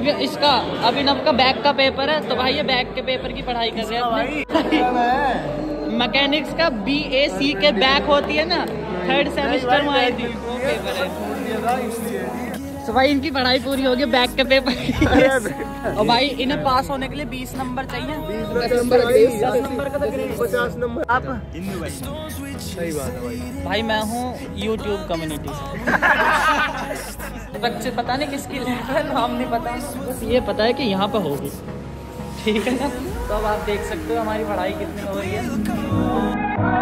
इसका अभिनव का बैक का पेपर है, तो भाई ये बैक के पेपर की पढ़ाई कर रहे हैं। मैकेनिक्स का BAC के बैक होती है ना, 3rd सेमेस्टर में आई थी, वो पेपर है। तो भाई इनकी पढ़ाई पूरी होगी बैक के पेपर की। और भाई इन्हें पास होने के लिए 20 नंबर चाहिए। 10 नंबर का 50 नंबर। आप सही बात है भाई। भाई मैं हूँ YouTube कम्युनिटी से। बच्चे पता नहीं किसकी लेवल, नाम नहीं पता, बस ये पता है कि यहाँ पे होगी, ठीक है ना। तो अब आप देख सकते हो हमारी पढ़ाई कितनी हो रही है।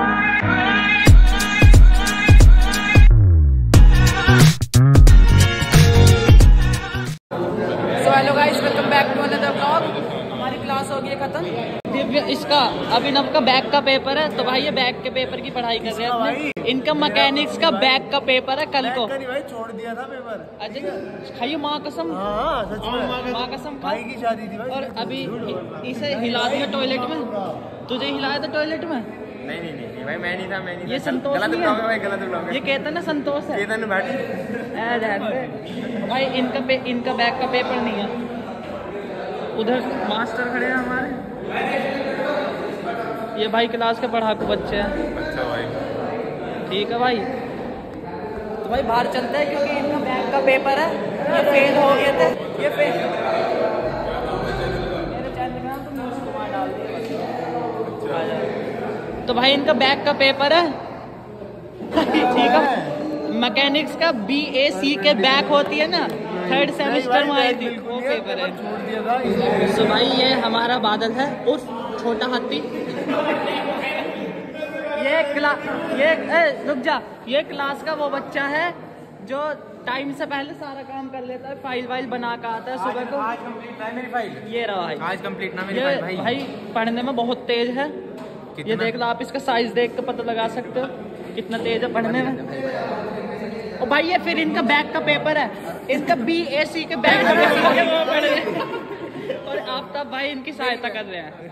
Hello guys, welcome back to another blog. हमारी क्लास हो गई खत्म। इसका अभिनव का बैक का पेपर है, तो भाई ये बैक के पेपर की पढ़ाई कर रहे हैं। इनका मैकेनिक्स का बैक का पेपर है कल को। भाई छोड़ दिया था पेपर। अच्छा खाइयो माँ कसम। हाँ सच में माँ कसम। भाई की शादी थी भाई। और अभी इसे हिला दिया टॉयलेट में। तुझे हिलाया था टॉयलेट में? नहीं भाई, मैं नहीं था। ये संतोष गलत नहीं है भाई, गलत ब्लॉग। ये कहता ना संतोष है। चेतन भाटी। भाई इनका बैक का पेपर नहीं है। उधर मास्टर खड़े हैं हमारे, ये भाई क्लास के पढ़ाकू बच्चे हैं। अच्छा भाई, ठीक है भाई। तो भाई बाहर चलते हैं क्योंकि इनका बैक का पेपर है। ये फेल हो गए थे, ये फेल। मेरे चैनल में तुम न्यूज़ कुमार डाल दिए। तो भाई इनका बैक का पेपर है, ठीक है। मैकेनिक्स का BAC के बैक होती है ना, 3rd सेमेस्टर में आई थी, वो पेपर है। तो भाई ये हमारा बादल है, उस छोटा हाथी। रुक जा, ये क्लास का वो बच्चा है जो टाइम से पहले सारा काम कर लेता है, फाइल वाइल बना कर आता है सुबह को। आज कंप्लीट ना मेरी फाइल। ये रहा भाई, आज कंप्लीट ना मेरी ये फाइल भाई पढ़ने में बहुत तेज है। ये देख लो, आप इसका साइज देख कर पता लगा सकते हो कितना तेज है पढ़ने में। और भाई ये फिर इनका बैक का पेपर है, इनका BAC के बैक का पेपर। और आफ्ताब भाई इनकी सहायता कर रहे हैं,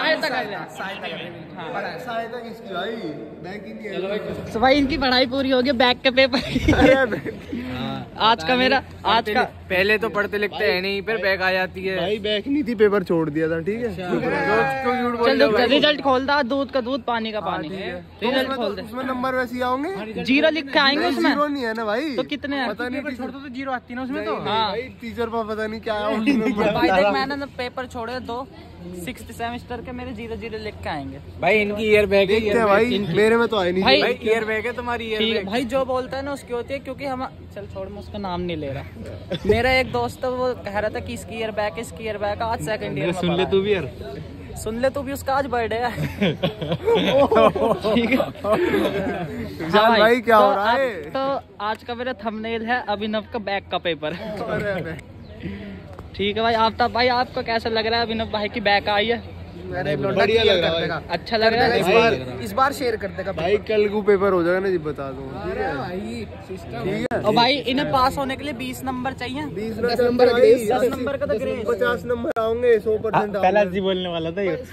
सहायता किसकी भाई? बैंक ही नहीं है। तो भाई इनकी पढ़ाई पूरी होगी बैक के पेपर। आज का पहले तो पढ़ते लिखते हैं नहीं, फिर बैक आ जाती है। भाई बैक नहीं थी, पेपर छोड़ दिया था। ठीक है, चल रिजल्ट खोल दा, दूध का दूध पानी का पानी। रिजल्ट खोल दे। उसमें नंबर वैसे आएंगे, 0 लिख के आएंगे उसमें। 0 नहीं है ना भाई। तो कितने हैं? पता नहीं, छोड़ तो 0 आती है ना उसमें। तो हाँ टीचर पर पता नहीं क्या है। भाई देख, मैंने ना पेपर छोड़े 2 6th सेमेस्टर के, मेरे 0 लिख के आएंगे। भाई इनकी ईयर बैग है भाई, मेरे में तो आए नहीं भाई। ईयर बैग है तुम्हारी, ईयर बैग। भाई जो बोलता है ना उसकी होती है, क्योंकि हम चल छोड़, मैं उसका नाम नहीं ले रहा। मेरा एक दोस्त है, वो कह रहा था कि इसकी ईयर बैग, आज 2nd ईयर में सुन ले तू भी यार, सुन ले तू भी, उसका आज बर्थडे है। ठीक है भाई, क्या हो रहा है? तो आज का मेरा थंबनेल है अभिनव का बैक का पेपर। ठीक है भाई। आफ्ताब भाई आपको कैसा लग रहा है? अभिनव भाई की बैक आई है, बढ़िया लग रहा है। अच्छा लग रहा है। इस बार शेयर कर देगा भाई, कल को पेपर हो जाएगा ना जी, बता दो। ठीक है। और भाई इन्हें पास होने के लिए 20 नंबर चाहिए। 10 नंबर का ग्रेस, 50 नंबर आएंगे, 100%। पहला जी बोलने वाला था ये।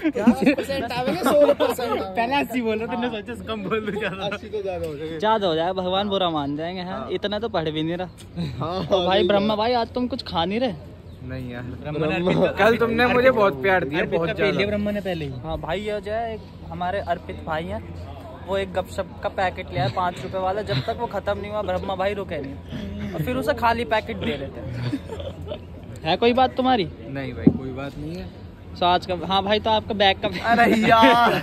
100% पहला जी बोल रहा, तुमने सोचा कम बोल दो, ज्यादा 80 तो ज्यादा हो जाएगा। ज्यादा हो जाएगा, भगवान बुरा मान जाएंगे। हैं इतना तो पढ़ भी नहीं रहा। और भाई ब्रह्मा भाई, आज तुम कुछ खा नहीं रहे? नहीं यार, कल तुमने मुझे बहुत प्यार दिया, बहुत ज्यादा। ब्रह्मा ने पहले ही। हाँ भाई, ये जो है हमारे अर्पित भाई हैं, वो एक गपशप का पैकेट लिया है 5 रुपए वाला। जब तक वो खत्म नहीं हुआ ब्रह्मा भाई रुके नहीं, और फिर उसे खाली पैकेट दे देते हैं। है कोई बात तुम्हारी? नहीं भाई, कोई बात नहीं है। तो आज का, हाँ भाई, तो आपका बैग का। अरे यार।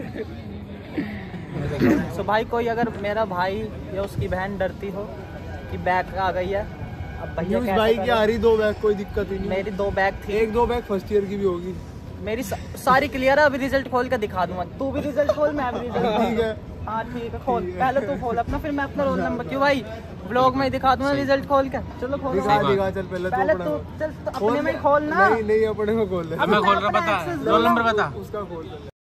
तो भाई कोई अगर मेरा भाई या उसकी बहन डरती हो कि बैग आ गई है, अब भैया भाई की आ रही 2 बैग, कोई दिक्कत ही नहीं। मेरी 2 बैग थी, 1-2 बैग फर्स्ट ईयर की भी होगी। मेरी सारी क्लियर है। अभी रिजल्ट खोल के दिखा दूंगा, तू भी रिजल्ट खोल, मैं भी रिजल्ट। ठीक है, हाँ ठीक है, खोल। पहले तू खोल अपना, फिर मैं अपना रोल नंबर। क्यों भाई, ब्लॉग में ही दिखा दूंगा रिजल्ट खोल के। चलो खोल। दिखा चल, पहले तू चल, तो अपने में ही खोल ना। नहीं अपने में खोल ले। अब मैं खोल रहा, बता रोल नंबर बता। उसका खोल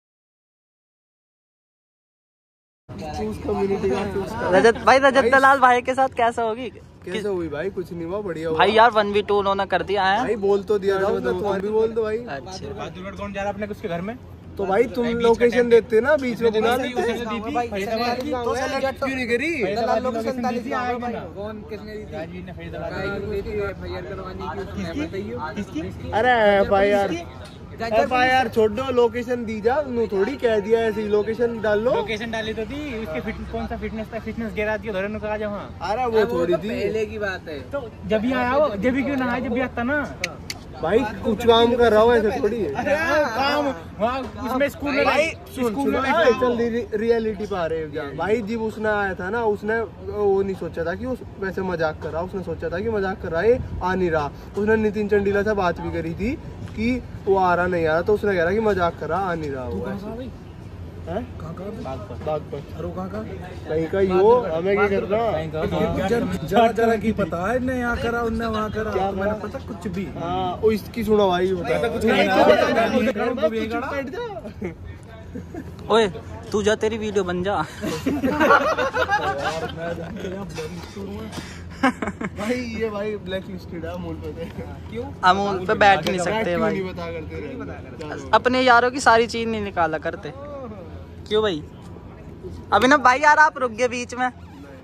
कम्युनिटी का। रजत दलाल भाई के साथ कैसा होगी? कैसे हुई भाई? कुछ नहीं हुआ, बढ़िया हुआ भाई यार 1v2 उन्होंने कर दिया है। भाई, बोल तो दिया था, तुम भी बोल दो भाई। अच्छा, कौन जा रहा है अपने उसके घर में? तो भाई तुम लोकेशन देते ना, बीच में बुला लेते। तो सेलेक्ट क्यों नहीं करी? अरे FIR छोड़ दो, लोकेशन दी जा, नो थोड़ी कह दिया ऐसे ही लोकेशन डाल लो। लोकेशन डाली तो थी, उसके कौन सा फिटनेस था, फिटनेस गिरा दी धरन का जहाँ। अरे वो थोड़ी थी, पहले की बात है। तो जब भी आया हो, जब भी क्यों ना आया, जब भी आता ना भाई कुछ काम कर रहा हूँ ऐसे थोड़ी है। काम वहाँ इसमें स्कूल में भाई स्कूल में चल रियलिटी पा रहे हैं भाई। जब उसने आया था ना, उसने वो नहीं सोचा था कि उस वैसे मजाक कर रहा, उसने सोचा था कि मजाक कर रहा है, आ नहीं रहा। उसने नितिन चंडीला से बात भी करी थी कि वो आ रहा नहीं आ रहा, तो उसने कह रहा कि मजाक कर रहा, आ नहीं रहा वो। कहीं का यो हमें क्या कर रहा, जरा की पता है, ने यहाँ करा उनने वहाँ करा, क्या मैंने पता कुछ भी। हाँ वो इसकी सुना भाई, ओए तू जा, तेरी वीडियो बन जा। भाई ये भाई ब्लैक लिस्टेड है अमूल पे। क्यों अमूल पे बैठ नहीं सकते भाई, नहीं बता करते अपने यारों की सारी चीज नहीं निकाला करते। क्यों भाई? अभिनव भाई यार आप रुक गए बीच में।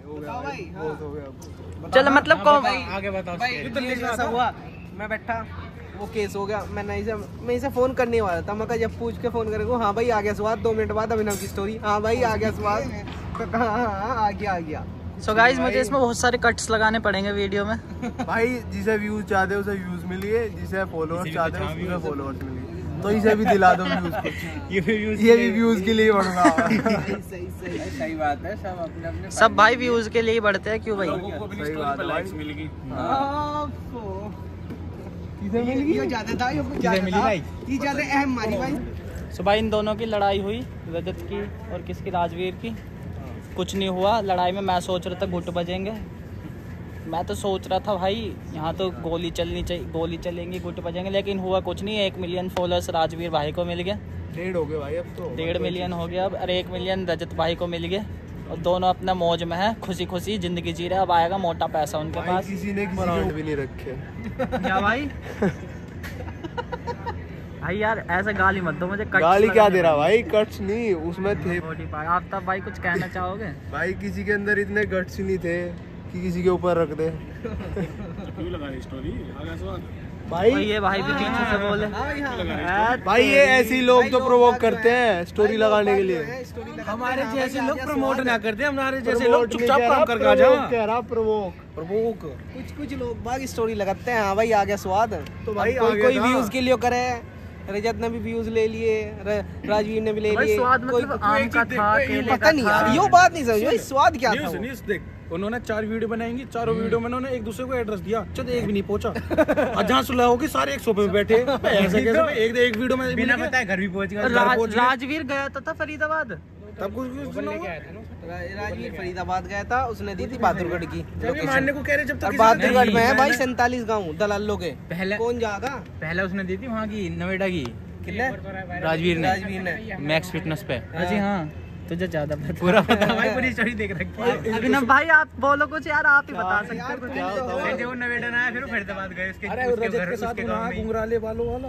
चलो मतलब कौन आगे बताओ। ऐसा हुआ, मैं बैठा, वो केस हो गया, मैं इसे फोन करने वाला था। मैं जब पूछ के फोन करेंगे, हाँ भाई आ गया स्वाद। 2 मिनट बाद अभिनव की स्टोरी, हाँ भाई आ गया स्वाद। हाँ आ गया। सो गाइस मुझे इसमें बहुत सारे कट्स लगाने पड़ेंगे वीडियो में। भाई जिसे व्यूज चाहते उसे व्यूज मिलिए, जिसे फॉलोअर्स चाहते उसे फॉलोअर्स मिलिए। तो इसे भी दिला दो व्यूज को, ये भी व्यूज के लिए बढ़ना। सही बात है, सब अपने सब भाई व्यूज के लिए ही बढ़ते हैं। क्यों भाई? सही बात है भाई। ये ज्यादा अहम मारी भाई। सो भाई इन दोनों की लड़ाई हुई, रजत की और किसकी, राजवीर की। कुछ नहीं हुआ लड़ाई में। मैं सोच रहा था गुट बजेंगे, मैं तो सोच रहा था भाई यहाँ तो गोली चलनी चाहिए, गोली चलेंगी, गुट बजेंगे, लेकिन हुआ कुछ नहीं। 1 मिलियन फॉलोअर्स राजवीर भाई को मिल गया, 1.5 हो गए भाई अब तो, 1.5 मिलियन हो गया अब। और 1 मिलियन रजत भाई को मिल गया, और दोनों अपना मौज में है, खुशी खुशी जिंदगी जी रहे। अब आएगा मोटा पैसा उनके पास। किसी ने ब्रांड भी नहीं रखे क्या भाई? भाई यार ऐसे गाली मत दो मुझे। गाली क्या दे रहा भाई, कट्स नहीं उसमें थे। आप तब भाई कुछ कहना चाहोगे? भाई किसी के अंदर इतने गट्स ही नहीं थे कि किसी के ऊपर रख दे। क्यों लगा स्टोरी आगे स्वाद भाई ये भाई भी पीछे से बोले। भाई ये ऐसे ही लोग तो प्रोवोक करते हैं स्टोरी लगाने के लिए। हमारे जैसे लोग प्रमोट ना करते, हमारे जैसे लोग चुपचाप काम करके आ जाओ। कह रहा प्रोवोक। कुछ लोग बाकी स्टोरी लगाते हैं, हाँ भाई आ गया स्वाद। तो भाई कोई व्यूज के लिए करे, रजत ने भी व्यूज ले लिए, राजवीर ने भी ले लिए। स्वाद मतलब आम का था, केले पता नहीं यार, यो बात नहीं समझ स्वाद क्या था। देख उन्होंने 4 वीडियो बनाएंगी, चारों वीडियो में उन्होंने एक दूसरे को एड्रेस दिया, चल एक भी नहीं पहुंचा। और जहाँ सुलह होगी सारे एक सोफे पे बैठे, ऐसे कैसे एक वीडियो में बिना बताए घर भी पहुंच गया। राजवीर गया था फरीदाबाद, तब कुछ राजवीर फरीदाबाद गया था, उसने दी थी बहादुरगढ़ की मानने को कह रहे, जब तक बहादुरगढ़ में है भाई 47 गाँव दलालों के। पहले कौन जाएगा? पहले उसने दी थी वहाँ की नोएडा की, राजवीर ने मैक्स फिटनेस पे। जी हाँ तुझे ज्यादा पूरा पता भाई, पूरी स्टोरी देख रखी है। अभिनव भाई आप बोलो कुछ यार, आप ही बता सकते हो कुछ। जो नोएडा आया फिर फरीदाबाद गए, उसके रजत के साथ घुंघराले बालों वाला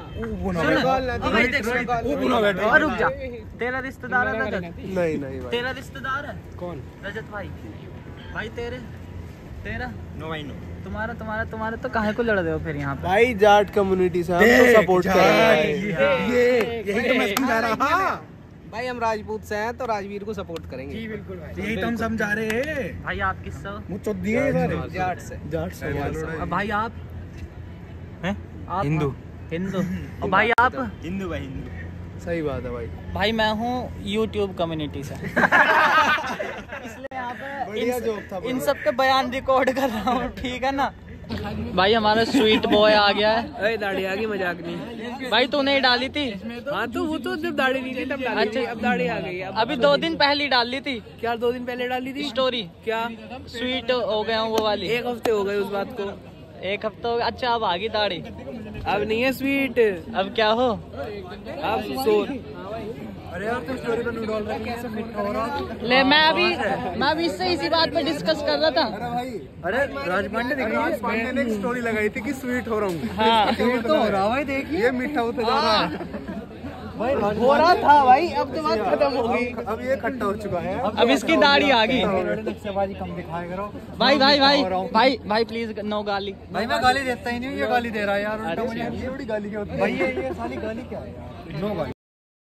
और रुक जा, तेरा रिश्तेदार है रजत? नहीं भाई। तेरा रिश्तेदार है कौन? रजत भाई? भाई तेरा नो भाई नो। तुम्हारा तो काहे को लड़ रहे हो फिर यहाँ पे? भाई जाट कम्युनिटी से हम तो सपोर्ट कर रहे हैं। यही तो मैं समझा रहा भाई, हम राजपूत से हैं तो राजवीर को सपोर्ट करेंगे। जी बिल्कुल भाई, यही तो हम समझा रहे हैं। भाई आप किससे हो? मुझ चौधरी है सारे जाट से। और भाई आप हैं? आप हिंदू। और भाई आप? हिंदू भाई, हिंदू। सही बात है भाई। भाई मैं हूँ YouTube कम्युनिटी से। इसलिए यहाँ पे इन सब के बयान रिकॉर्ड कर रहा हूँ, ठीक है ना? भाई हमारा स्वीट बॉय आ गया है। अरे दाढ़ी आ गई, मजाक नहीं। भाई तूने ही डाली थी? हाँ तो वो तो जब दाढ़ी नहीं थी तब डाली। अच्छा अब दाढ़ी आ गई है। अभी 2 दिन पहले डाल ली थी। क्या 2 दिन पहले डाली थी स्टोरी क्या? स्वीट हो गया हूँ वो वाली। 1 हफ्ते हो गए उस बात को। 1 हफ्ता हो गया। अच्छा अब आ गई दाढ़ी? अब नहीं है स्वीट, अब क्या हो? अब सोर। अरे यार तो स्टोरी पे डाल रही है, फिट हो रहा। ले मैं अभी इससे इसी बात पे डिस्कस कर रहा था। अरे राजपांडे ने एक स्टोरी लगाई थी कि स्वीट हो रहा हूँ। हाँ स्वीट तो हो रहा है, देखिए ये मीठा होता जा रहा है। हो रहा था भाई, अब तो बात खत्म हो गई। अब ये खट्टा हो चुका है। अब इसकी दाढ़ी आ गई। कम दिखाया करो भाई भाई भाई भाई भाई प्लीज नो गाली। भाई मैं गाली देता ही नहीं, ये गाली दे रहा है यार उल्टा मुझे। ये बड़ी गाली क्या होती है भाई ये साली गाली क्या है यार? नो गाली।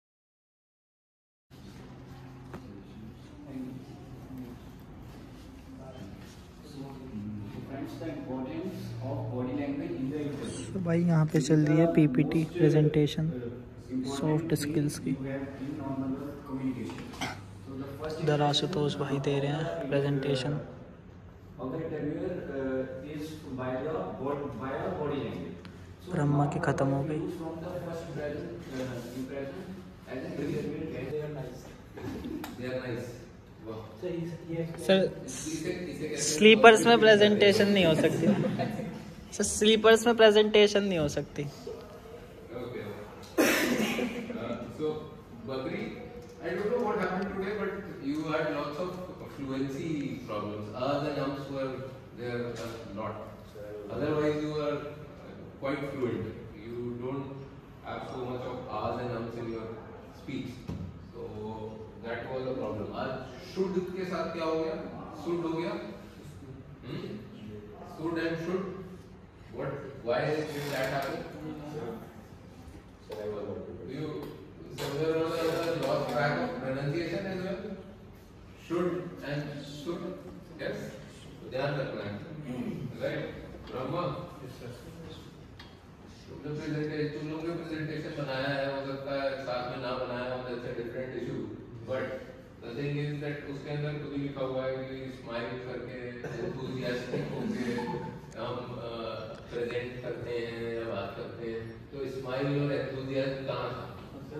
तो भाई यहाँ पे चल रही है पीपीटी प्रेजेंटेशन सॉफ्ट स्किल्स की। इधर आशुतोष भाई दे रहे हैं प्रेजेंटेशन। ब्रह्मा की खत्म हो गई। सर स्लीपर्स में प्रेजेंटेशन नहीं हो सकती। सर स्लीपर्स में प्रेजेंटेशन नहीं हो सकती। So, Bakri, I don't know what happened today, but you had lots of fluency problems. A's and ums were there a lot. Otherwise, you were quite fluent. You don't have so much of A's and ums in your speech. So, that was a problem. आज should के साथ क्या हो गया? Should हो गया? Should and should. What? Why did that happen? You somewhere or the other lost track of pronunciation as well. Should and should. Yes. ध्यान रखना है. Right. Brahma. तुम लोग ने presentation बनाया है, हो सकता है साथ में ना बनाया हो, that's a different issue. But the thing is that उसके अंदर खुद ही लिखा हुआ है कि smile करके enthusiastic होके हम प्रेजेंट करते हैं या बात करते हैं, तो स्माइल और एंथुसियाज्म कहाँ था?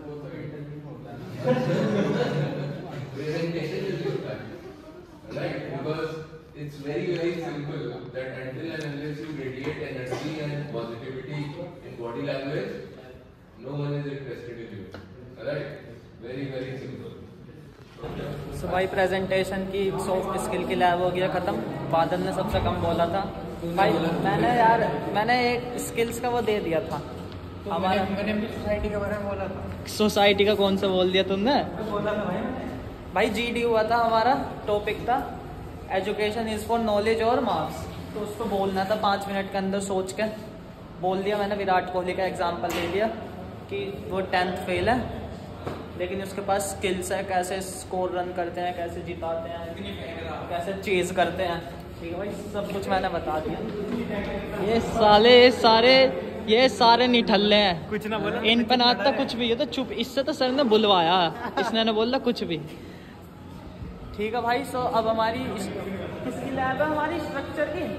Presentation is required, right? Because it's very simple that until and unless you radiate energy and positivity in body language, no one is interested in you, right? Very simple. So भाई presentation की soft skill की lab हो गया ख़त्म। बादल ने सबसे कम बोला था भाई। मैंने एक स्किल्स का वो दे दिया था तो हमारा। मैंने भी सोसाइटी के बारे में बोला था। सोसाइटी का कौन सा बोल दिया तुमने? बोला था भाई जीडी हुआ था हमारा, टॉपिक था एजुकेशन इज फॉर नॉलेज और मार्क्स। तो उसको बोलना था 5 मिनट के अंदर सोच के बोल दिया मैंने। विराट कोहली का एग्जांपल ले लिया कि वो 10th फेल है लेकिन उसके पास स्किल्स है, कैसे स्कोर रन करते हैं, कैसे जिताते हैं, कैसे चेज करते हैं। ठीक है भाई, सब कुछ मैंने बता दिया। ये सारे निठल्ले हैं, कुछ ना बोला इन पर ना आता कुछ भी। ये तो चुप, इससे तो सर ने बुलवाया, इसने न बोला कुछ भी। ठीक है भाई। सो अब हमारी किसकी लैब है? हमारी स्ट्रक्चर की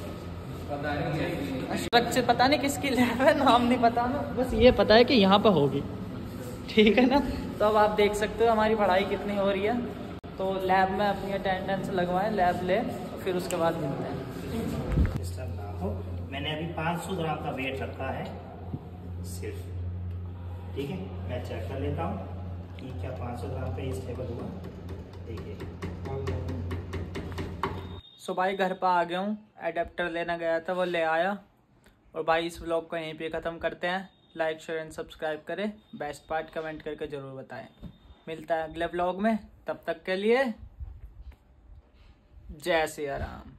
स्ट्रक्चर पता नहीं किसकी लैब है, नाम नहीं पता ना, बस ये पता है कि यहाँ पे होगी। ठीक है ना? तो अब आप देख सकते हो हमारी पढ़ाई कितनी हो रही है। तो लैब में अपनी अटेंडेंस लगवाएं, लैब ले, फिर उसके बाद मिलते हैं। डिस्टर्ब ना हो। मैंने अभी 500 ग्राम का वेट रखा है सिर्फ, ठीक है? मैं चेक कर लेता हूँ कि क्या 500 ग्राम पे स्टेबल हुआ। देखिए सो भाई घर पर आ गया हूँ, एडेप्टर लेना गया था वो ले आया। और भाई इस व्लॉग को यहीं पे ख़त्म करते हैं। लाइक शेयर एंड सब्सक्राइब करें, बेस्ट पार्ट कमेंट करके ज़रूर बताएं। मिलता है अगले व्लॉग में, तब तक के लिए जय सिया राम।